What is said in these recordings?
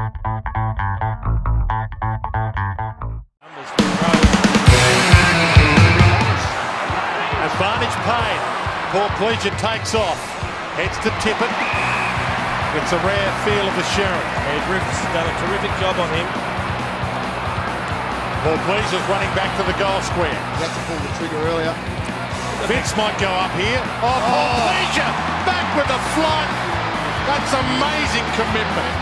Advantage paid. Porplyzia takes off. Heads to Tippett. It's a rare feel of the Sharon. Griffith's done a terrific job on him. Porplyzia's running back to the goal square. He had to pull the trigger earlier. Vince might go up here. Porplyzia back with a flight. That's amazing commitment.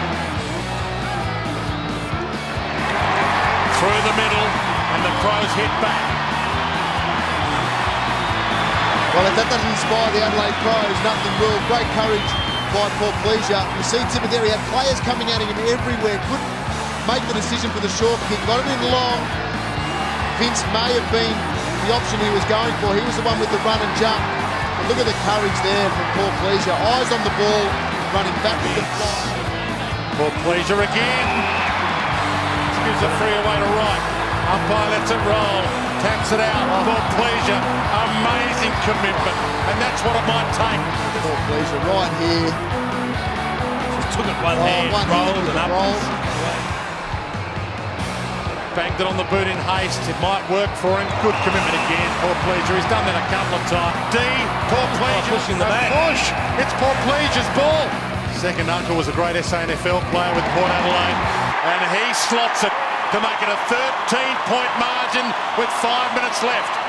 Through the middle, and the Crows hit back. Well, if that doesn't inspire the Adelaide Crows, nothing will. Great courage by Porplyzia. You see Tippett there, he had players coming at him everywhere. Couldn't make the decision for the short kick. Got it in long. Vince may have been the option he was going for. He was the one with the run and jump. But look at the courage there from Porplyzia. Eyes on the ball, running back with the fly. Porplyzia again. Gives a free away to right. Umpire lets it roll. Taps it out. Porplyzia, amazing commitment. And that's what it might take. Porplyzia right here. Just took it one hand, rolled and up. Banged it on the boot in haste. It might work for him. Good commitment again. Porplyzia. He's done that a couple of times. Porplyzia. Pushing the back. Push. It's Porplyzia's ball. Second uncle was a great SANFL player with Port Adelaide. And he slots it to make it a 13-point margin with 5 minutes left.